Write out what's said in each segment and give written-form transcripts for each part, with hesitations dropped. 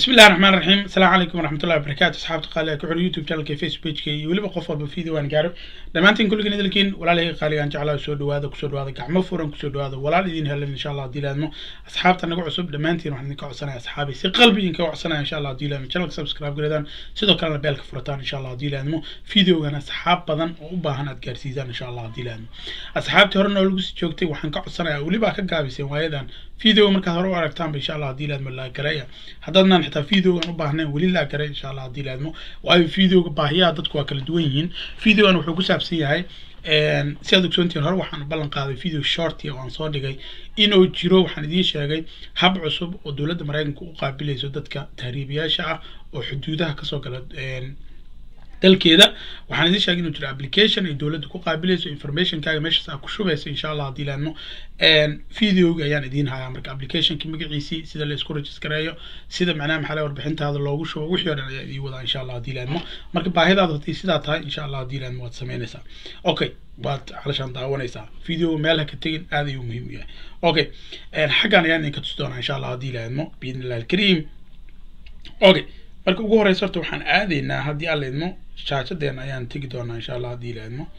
بسم الله الرحمن الرحيم. السلام عليكم ورحمة الله وبركاته. أصحابتي قالوا كحول يوتيوب channel كي فيسبوك كي ولبا قفل بفيديو وان قارب دمانتين كل جنيد لكن ولا لي قالوا أن جعلوا سودوا هذا كسودوا هذا كعمل فورن كسودوا هذا ولا لدين هلا إن شاء الله دي لازمه أصحابتنا نقول عصب دمانتين وحنا نقول عصنا أصحابي سقلبي إنك عصنا إن شاء الله دي لازم channel سبسكرايب قلدان سيدو كان بالك فرطان إن شاء الله دي لازمه فيديو أنا أصحاب بدن وباهنا تجرسيزان إن شاء الله دي لازم أصحابتي هرنا ولقيس شوكتي وحنا نقول عصنا ولبا كجابسين وهذا فيديو مركز هرو أركتان إن شاء الله دي لازم الله كريه هذا حتى فيديو أنا باهنا ولله كريه إن شاء الله دي لازمه وأي فيديو باهية ضدكوا كل دوين فيديو أنا وحكوا سابسي هاي سيادك سنتين هرو وحنا بلن قاضي فيديو شورتي وعن صادق جاي إنه جيرو وحنا دي شيء هب عصب ودولة مريكان قابلة زودتك تهريبية شاع وحدودها كسوق dalkeeda waxaan idin sheegay inuu jiro application ay dawladdu ku qaabilayso information kaaga meeshaas aad ku shubayso insha Allah hadii laano videoga ayaan idin hayaa marka application-ka magaciisi sida la isku register-gareeyo sida macnaha maxaa la warbixintaada loogu shubo wixii oo dhan ayaa idin wada insha Allah hadii laano marka baahidaada hadii sidaa tahay insha Allah hadii laano waad sameynaysaa okay waad علشان daawanaysaa video meelaha ka tagin aad ayuu muhiim u yahay okay xagan ayaan idin ka tusi doonaa insha Allah hadii laano biidnillaahi alkariim okay marka ugu horeysa horta waxaan aadaynaa hadii alla idmo shaashadeena ayaan tagi doonaa insha Allah hadii la idmo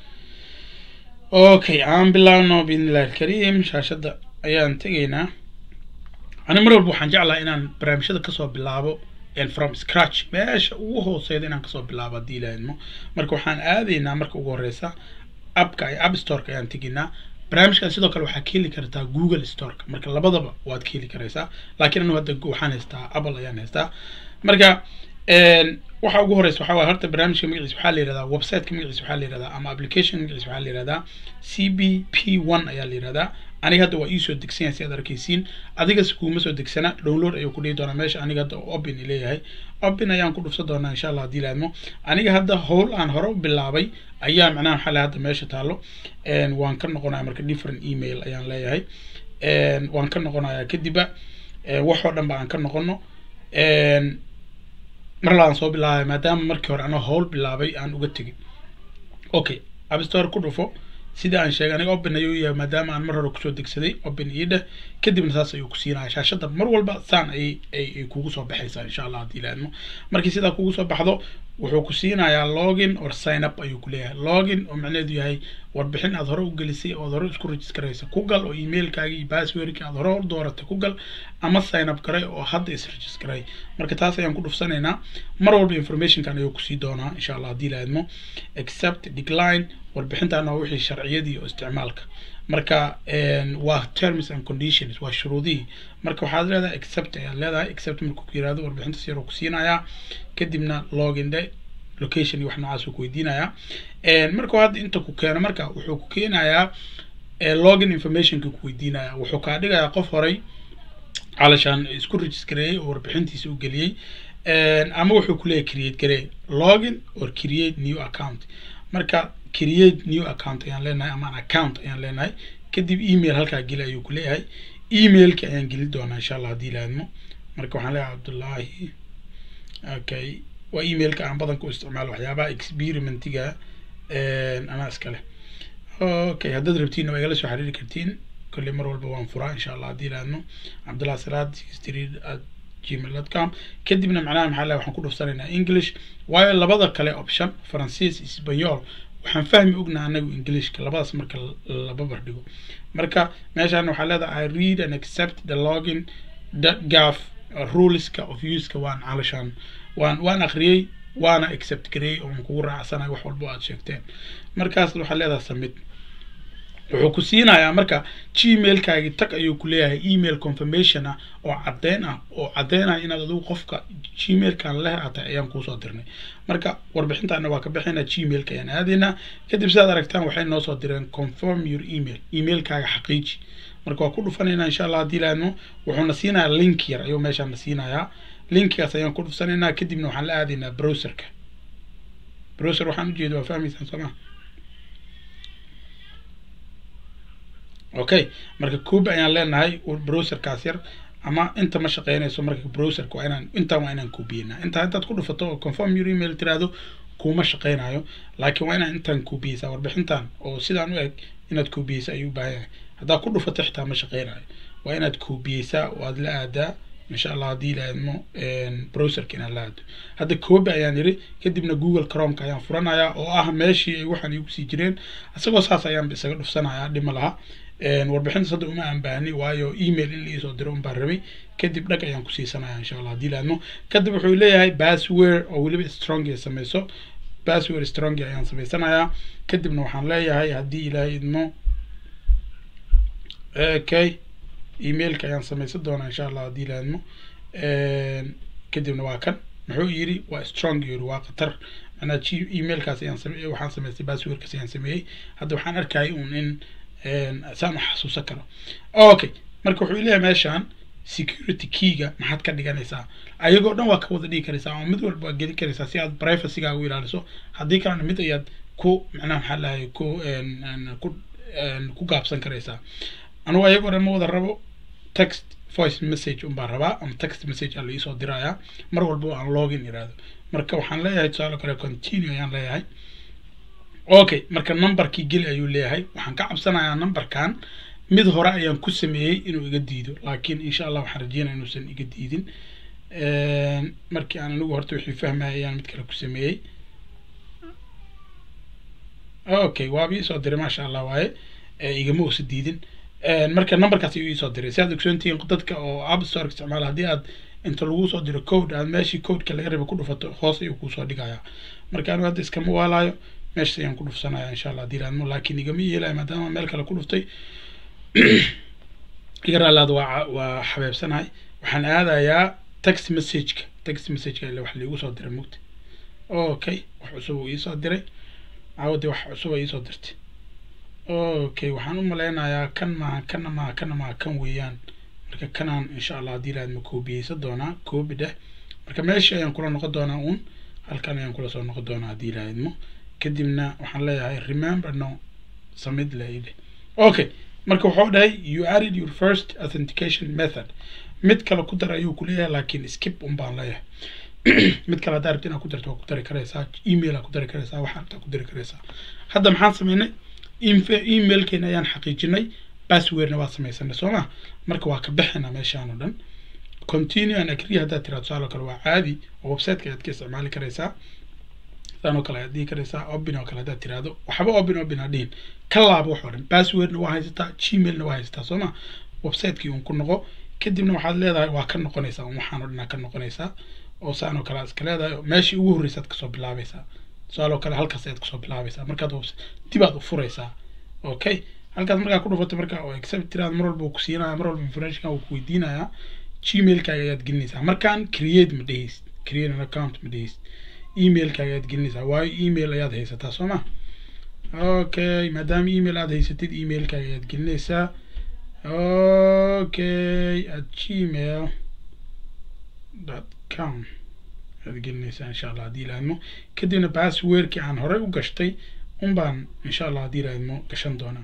okay aan bilaabno biidnillaahi alkariim shaashada ayaan tagaynaa ana mar walba waxaan jeclahay inaan barnaamijyada kasoo bilaabo from scratch meesha ugu hooseyda inaan kasoo bilaabo hadii la idmo marka waxaan aadaynaa marka ugu horeysa appka ay app store ayaan taginaa barnaamijkan sidoo kale waxaa ka heli kartaa Google Store marka labadaba waad ka heli karaysaa laakiin anu hadda waxaan haystaa Apple ayaan haystaa marka waxa ugu horeysa waxa waa horta barnaamijka magaciisa waxa la yiraahdaa website-ka magaciisa waxa la yiraahdaa ama application magaciisa waxa la yiraahdaa CBP1 ayaa la yiraahdaa aniga hadda waa ii soo degsan si aad arkaysiin adiga kuma soo degsana download ayuu ku dhigi doonaa meesha aniga hadda open leeyahay open ayaan ku dhufsan doonaa insha Allah hadii laadmo aniga hadda howl aan hore u bilaabay ayaa macnaha waxa la hadda meesha taalo waan ka noqonayaa marka different email ayaan leeyahay waan ka noqonayaa kadib wax oo dhan baan ka noqono mar laan soo bilaabay maadaama markii hore ana howl bilaabay aan uga tagay okay app store ku dhufo sida aan sheegay aniga open ayuu yahay maadaama aan mar hore ku soo degsaday open iyada kadibna saas ayuu ku siinayaa shaashada mar walba saan ay kugu soo baxaysaa insha Allah hadii laadmo markii sida kugu soo baxdo wuxuu ku siinayaa login or sign up ayuu ku leeyahay login oo macnaheedu yahay warbixin aad hore u gelisay oo hore isku register garaysa ku gal oo email-kaaga iyo password-ka aad hore u dooratay ku gal ama sign up garay oo hadda is register garay marka taas ayaan ku dhufsanaynaa mar walba information-kan ayuu ku sii doonaa insha Allah hadii laadmo accept decline warbixintan oo wixii sharciyadii oo isticmaalka marka waa terms and conditions waa shuruudii marka waxaad leedahay accept ayaa leedahay accept markuu ku yiraahdo warbixinta si yar ku siinayaa kadibna login day location iyo wax noocaas ku weydiinayaa marka hadda inta ku keeno marka wuxuu ku keenayaa login information ku weydiinayaa wuxuu ka dhigayaa qof horay علشان isku register gareeyay oo warbixintiisa u galiyay ama wuxuu ku leeyahay create garee login or create new account marka create new account ayaan leenahay ama account ayaan leenahay kadib email halka geli ayuu ku leeyahay email-ka ayaan geli doonaa insha Allah hadii laadmo marka waxaan leeyahay Abdullahi okay waa email-ka aan badan ku isticmaalo waxyaabaha experiment-iga ana iska leh okay haddaad rabtiin waa igala soo xiriiri kartiin كل مرة والبوان فرا إن شاء الله دي لأنه عبد الله سراد gmail.com كدبنا معناها محله وحنقول فصلنا English ولا بضل كله option فرنسيس إسبانيول وحنفهم أجنا عنه English كلا بس مركل لببر ديو مركا ماشي أنه حالة I read and accept the login gov rules of use كوان علشان وان أخري وانا accept كري ونقول عسنا وحول بواد شكتين مركز لو حالة submit wuxuu ku siinayaa marka gmail-kaaga tag ayuu ku leeyahay email confirmation oo cadeynaya inaad adigu qofka gmail-kan leh aad ayaan ku soo dirnay marka warbixintaana waa ka bixinaa gmail-ka ayaan aadayna kadib sidaad aragtaan waxay noo soo direen confirm your email-kaaga xaqiiji marka waa ku dhufanaynaa insha Allah hadii laadmo wuxuuna siinayaa link yar ayuu meeshaan na siinayaa linkigaas ayaan ku dhufsanaynaa kadibna waxaan la aadaynaa browser waxaan u jeedaa waa fahmaysaan soo ma okay marka koob ayaan leenahay browser kaas yar ama inta ma shaqeynayso marka browser ku inaan koobiyana intaad ku dhufato confirm your email tiraado kuma shaqeynayo laakiin waa inaan intaan koobiyaysaa warbixintan oo sidaan u eg inaad koobiyaysaa ayuu baahan yahay haddaa ku dhufato xitaa ma shaqeynayo waa inaad koobiyaysaa oo aad la aadaa إن شاء الله دي لأنه بروسر كنا لاد هذا كوب يعني ري كدبنا جوجل كروم كيان فرنا يا أو ماشي وحن يوكسيجرين أسوأ ساس أيام بيسقط في سنة يا دي ملها warbixinta saddex uma aan baahni waayo email in la ii soo diro un baan rabay kadib dhag ayaan kusii sanaya insha allah haddii laadmo kadib wuxuu leeyahay password oo weliba strong ay samayso password strong ayaan samaysanayaa kadibna waxaan leeyahay haddii ilaahay idmo okay emailka ayaan samaysan doonaa insha allah haddii laadmo kadibna waa kan muxuu yiri waa strong yiri waa khatar ana emailkaas ayaan sameeyay waxaan samaystay passwordkaas ayaan sameeyay hadda waxaan arkayay in سامح حسوسا كلا اوكي marka wuxuu leeyahay meeshan security keyga maxaad ka dhiganaysaa ayagoo dhan waa ka wada dhigi karaysaa oo mid walba geli karaysaa si aad privacy-ga u ilaaliso haddii kalena mid ayaad ku macnaha maxaa lahaye ku gaabsan karaysaa anugu ayagoo dhan ma wada rabo text voice message un baan rabaa ama text message aan la iisoo dirayaa mar walba aan login iraado marka waxaan leeyahay tusaale kale continue ayaan leeyahay okay marka numberkii geli ayuu leeyahay waxaan ka cabsanayaa numberkan mid hore ayaan ku sameeyay inuu iga diido laakiin insha Allah waxaan rajeynayaa inuusan iga diidin markii aan anigu horta wixii fahmayay ayaan mid kale ku sameeyay okay waa bii soo diray ma sha Allah waaye igama uusa diidin marka numberkaas ayuu soo diray si aad ogsoontiin dadka oo app store isticmaala haddii aad inta lagu soo diro code aad meeshii code-ka laga rabo ku dhufato hoos ayuu ku soo dhigayaa marka anigu hadda iskama waalayo meesha ayaan ku dhufsanayaa insha Allah haddii laadmo laakiin igama yeelayo maadaama meel kale ku dhuftay igaraalaad waa xabeebsanahay waxaan aadayaa text message-ka ila wax liigu soo diray mugta okay wax cusub uu ii soo diray caawdi wax cusub ii soo dirtay okay waxaan u maleynayaa kan weeyaan marka kanaan insha Allah haddii laadmo koobiyeysan doonaa koobi dheh marka meesha ayaan kula noqon doonaa halkan ayaan kula soo noqon doonaa haddii laadmo kadibna waxaan leeyahay remember no submit leeyde okay marka wuxuu dhahay you added your first authentication method mid kale ku dar ayuu ku leeyahay laakiin skip baan leeyahay mid kale hadaa rabtid inaad ku darto waa ku dari karaysaa email ku dari karaysaa waxa rabtaa ku dari karaysaa hadda maxaan sameynay emailkeena ayaan xaqiijinay passwordna waa samaysanay soo ma marka waa ka bixinaa meeshaan oo dhan continue and agree haddaa tiraado tusaale kale waa caadi oo website-ka ayaad ka isticmaali karaysaa سانو كلا دي كريسا open أو كلا ده ترادو وحبا open هادين كلا أبو حورن password نواهي ستا gmail نواهي ستا سوما website كي يمكن نقو كديم نوحد ليه ده واكن نقونيسا ومحانو لنا كن نقونيسا أو سانو كلا اسكلا ده ماشي وهو ريسات كسو بلابيسا سالو كلا هالك سيد كسو بلابيسا مركا دوبس تبادو فريسا أوكي هالك مركا كله فت مركا أو accept تراد مرول بوكسينا مرول بفرنش كا وكويدينا يا gmail كا يتجنيسا مركان create مديس create an account مديس email كايات جلنيسا واي email اياد هيستا سوما اوكي مادام email اياد هيستيد email كايات جلنيسا اوكي @gmail.com هاد جلنيسا ان شاء الله دي لانمو كدينا باسورد كي عن هوري وقشتي بان ان شاء الله دي لانمو قشن دونا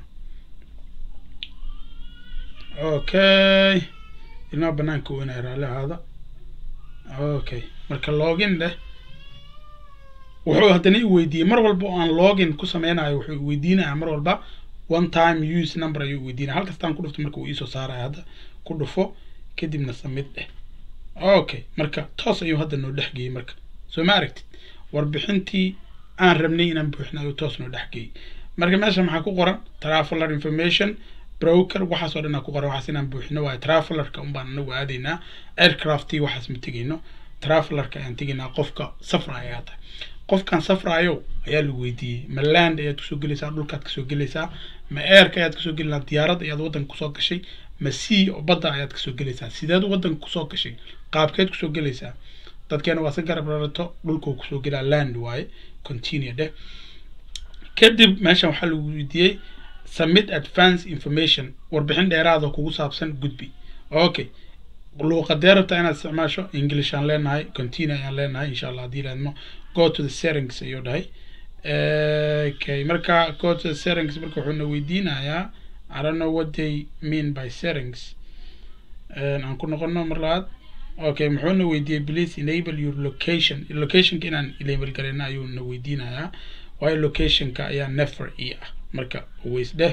اوكي إنا بنانكو وين يرالي هذا اوكي مركا لوجين ده wuxuu hadana i weydiiyay mar walba oo aan login ku sameynayo wuxuu weydiinayaa mar walba one time use number ayuu weydiinaa halkastaan ku dhufto marka uu isoo saarayo hadda ku dhufo kadibna submit dheh okay marka toos ayuu hadda noo dhexgeeyay marka soo ma aragtid warbixintii aan rabnay inaan buuxinayo toos noo dhexgeeyay marka meesha maxaa ku qoran traveler information broker waxaas oo dhan ku qoran waxaas inaan buuxino waa travelerka baan anagu aadaynaa aircraftii waxaas ma tegayno travelerka ayaan tegaynaa qofka safraya tahay qofkan safraayo ayaa lagu weydiiyay ma land ayaad ku soo gelaysaa dhulkaad ka soo gelaysaa ma airka ayaad ka soo gelaysaa diyaarad ayaad wadanka ku soo gashay ma sea oo badda ayaad ka soo gelaysaa sideed wadanka ku soo gashay qaabkeed ku soo gelaysaa dadkeena waa si garab rarato dhulka ku soo gelaa land waaye continue dheh kadib meeshan waxaa lagu weydiiyay submit advance information warbixin dheeraad oo kugu saabsan gudbi okay luuqadee rabtaa inaad isticmaasho English aan leenahay continue ayaan leenahay insha Allah haddii laadmo go to the settings ayuu dhahay okay marka go to the settings marka wuxuuna weydiinayaa I don't know what they mean by settings aan ku noqono mar labaad okay muxuuna weydiiyay please enable your location inaan enable gareyna ayuuna weydiinayaa waayo location-ka ayaa never ah marka ways dheh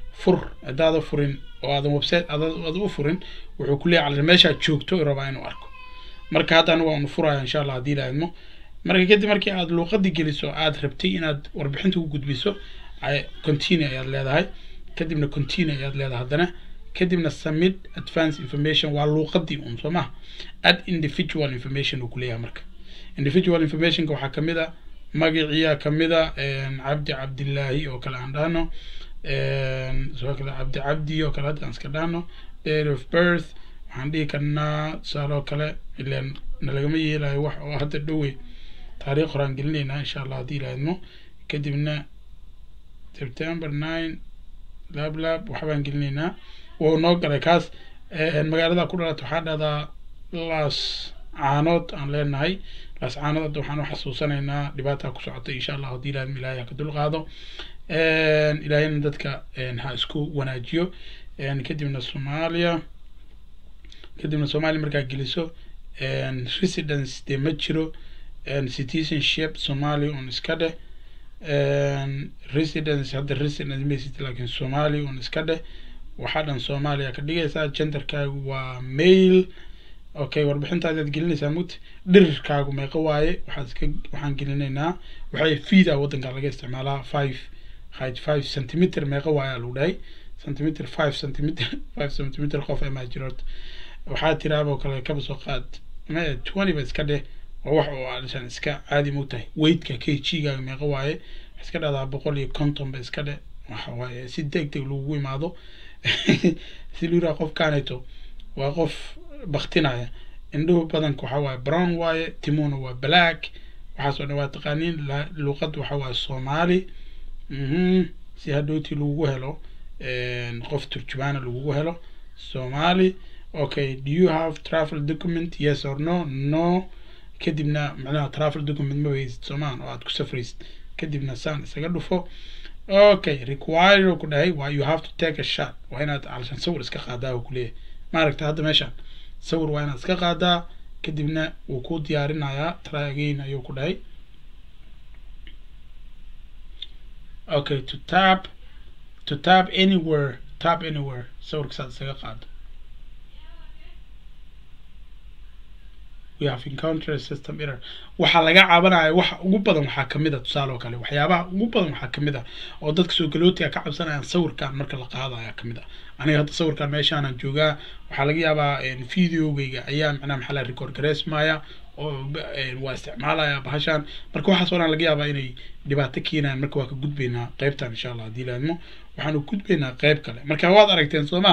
fur hadaada furin oo aadan website aad u furin wuxuu ku leeyahay على meesha joogto rabaa inuu arko marka hadda anigu waan furayaa insha Allah hadii laadmo marka kadib markii aad luqadii geliso aad rabtay inaad warbixinta u gudbiso continue ayaad leedahay kadibna continue ayaad leedahay hadana kadibna submit advanced information waa luqadii soma add individual information uu ku leeyahay marka individual information ka waxa kamida magaciya kamida Abdi Abdullahi oo kala aan dhahno soo kala Abdi oo kala aan iska dhahno date of birth waxaan dhihi karnaa saaloo kale ilaan nalagama yeelayo wax oo hadda dhowey taariikh horaan gelinayna insha Allah hadii laadmo kadibna September 9 lab waxaan gelinayna oo noo galay kaas magaalada ku dhalato waxa dhada Las Caanood aan leenahay Las Caanood waxaan xasuusanaynaa dhibaato ku socotay insha Allah hadii laadmo Ilaahay ka dul qaado Ilaahayna dadka ha isku wanaajiyo kadibna Soomaaliya markaa geliso residence de ma jiro citizenship Somali on iska dheh residence hadda residence meesha laakiin Somali on iska dheh waxa dhan Soomaaliya ka dhigaysa genderkaagu waa male okay warbixintaada aad gelinaysaa mut dhirkaagu meeqa waaye waxaan gelinaynaa waxay fiida wadanka laga isticmaalaa 5 cm meeqa waaye lagu dhahay centimeter 5 cm qof ama jirot waxaa tiraabo kale ka soo qaad 20 ba iska dheh wax oo aan iska caadi mu tahay weight-ka kg-ga meeqa waaye iska dhadaa 150 ba iska dheh waxa waaye si degdeg lagu imaado si lura qof kaaneeto waa qof baqtinaya indhuhu badanku waxa waaye brown waaye timona waa black waxa soo dhawaad taqaaniin luqad waxa waaye Soomaali si hadhooti lagu helo qof turjumaana lagu helo Somali okay do you have travel document yes or no kadibna macnaha travel document ma haysid Soomaan oo aad ku safraysid kadibna saan isaga dhufo okay require ku dhahay why you have to take a shot waa inaad alshan sawir iska qaadaa ku leeyahay ma aragta hadda meeshan sawir waa inaad iska qaadaa kadibna uu ku diyaarinayaa traageen ayuu ku dhahay okay to tap anywhere sawirka saad isaga qaado we have encountered a system error waxa laga caabanayo waxa ugu badan waxa kamid ah tusaale kale waxyaabaha ugu badan waxa kamid ah oo dadka soo galootiga ka cabsanayaan sawirkan marka la qaadayo kamid ah aniga hadda sawirkan meeshaan aan joogaa waxa laga yaabaa videogayga ayaa macnaha maxaa record gareysmaya oo waa isticmaalaya bahashan marka waxa soo laga yaabaa inay dhibaato keenaan marka waa ka gudbeynaa qaybtan insha Allah hadii laadmo waxaan u gudbeynaa qayb kale marka waad aragteen Soomaa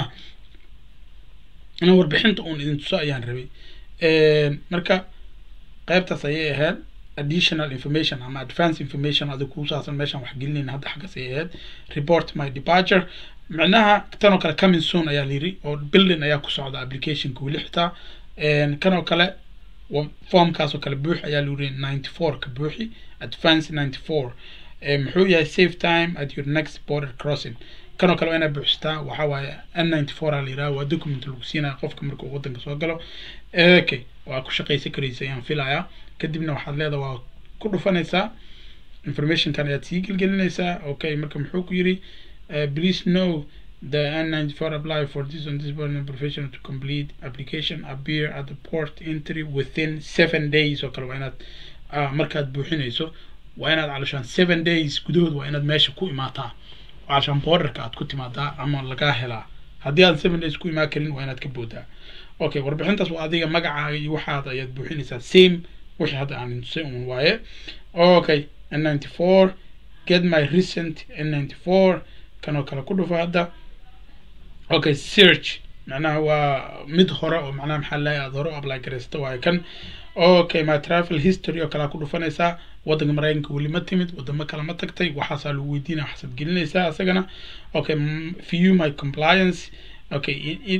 ana warbixinta oo idin tuso ayaan rabay marka qaybtaas ayay ahayd additional information ama advanced information aad ku saabsan meeshan wax gelinayna hadda xagga ay ahayd report my departure macnaha tan oo kale coming soon ayaa liiri oo building ayaa ku socda application ku lixta kan oo kale form kaas oo kale buux ayaa liiri 94 ka buuxi advanced 94 muxuu yahay save time at your next border crossing kan oo kale ana buuxstaa waxa waaye N94 la yiraahdo waa document lagu siinaa qofka marka uu wadanka soo galo okay waa ku shaqeysan karaysa ayaan filayaa kadibna waxaad leedahay waa ku dhufanaysaa information kan aad sii gelinaysaa okay marka muxuu ku yiri please know the N94 apply for this on this border professional to complete application appear at the port entry within 7 days oo kale waa inaad markaad buuxinayso waa inaad calashaan 7 days gudahood waa inaad meesha ku imaataa عشان borderka aad ku timaadaa ama laga helaa hadii aad 7 days ku imaa karin waa inaad ka boodaa okay warbixintaas waa adiga magacaaga iyo waxaad ayaad buuxinaysaa same wixii hadda aan intusay waaye okay N94 get my recent N94 kanoo kale ku dhufo hadda okay search macnaha waa mid hore oo macnaha maxaa la yahay hore apply gareysto waaye kan okay my travel history oo kale ku dhufanaysaa wadanka Mareykanka wali ma timid wadamo kale ma tagtay waxaas lagu weydiinaa waxaad gelinaysaa asagana okay view my compliance okay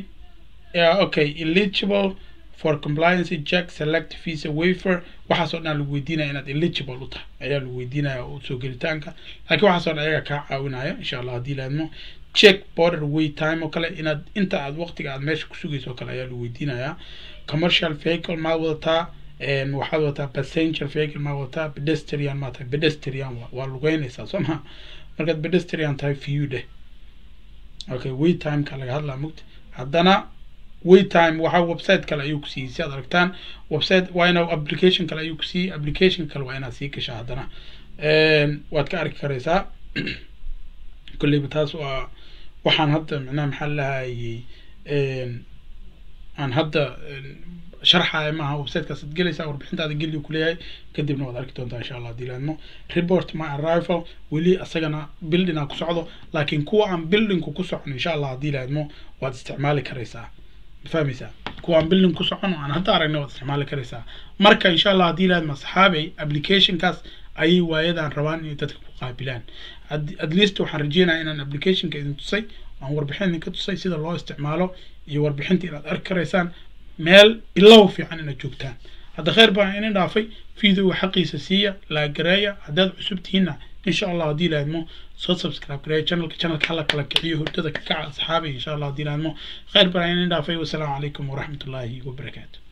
okay eligible for compliance check select visa waiver waxaas oo dhan lagu weydiinaa inaad eligible u tahay ayaa lagu weydiinaya oo soo gelitaanka laakiin waxaas oo dhan ayaga ka caawinaya insha Allah hadii laadmo check border wait time oo kale inaad inta aad waqtiga aad meesha ku sugayso kale ayaa lagu weydiinaya commercial vehicle ma wadataa waxaad wadataa passenger vehicle ma wadataa pedestrian ma tahay pedestrian waa lugeynaysaa Soomaa markaad pedestrian tahay view okay wait time ka laga hadlaa mugta haddana wait time waxa website kale ayuu ku siiyay si aad aragtaan website waa inaa application kale ayuu ku siiyay application kale waa inaad sii gashaa haddana waad ka arki karaysaa kulleyba taas waa waxaan hadda macnaha maxaa lahayay aan hadda sharxaya maaha websitekaas ad gelaysaa warbixintaada geliyu kuleeyahay kadibna waad arki doontaa insha allah hadii laadmo report my arrival weli asagana building ku socdo laakiin kuwa aan buildingku ku socon insha allah hadii laadmo waad isticmaali karaysaa fahmaysaa kuwa aan building ku socon aan hadda aragna waad isticmaali karaysaa marka insha allah hadii laadmo saxaabay applicationkaas ayay waayadan rabaan inay dadka ku qaabilaan at least waxaan rajeynayaa inaan applicationka idin tusay aan warbixin idinka tusay sida loo isticmaalo iyo warbixinta inaad arki karaysaan meel bilow fiican inaad joogtaan hadda khayr baan idin dhaafay video xaqiisa siiya la gareeya haddaad cusub tihiinna insha allah hadii laadmo soo subscribe gareeya channelka hala kala kiciyo hurdada ka kaca asxaabay insha allah hadii laadmo khayr baan idin dhaafay wassalaamu calaykum waraxmatullaahi wabarakaatu